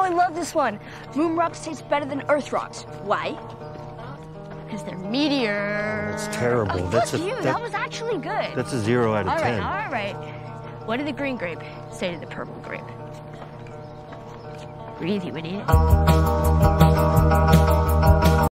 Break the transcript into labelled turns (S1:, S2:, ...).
S1: Oh, I love this one. Moon rocks taste better than Earth rocks. Why? Because they're meteors.
S2: That's terrible.
S1: Oh, that was actually good.
S2: That's a 0 out of 10.
S1: All right. What did the green grape say to the purple grape? What do you think?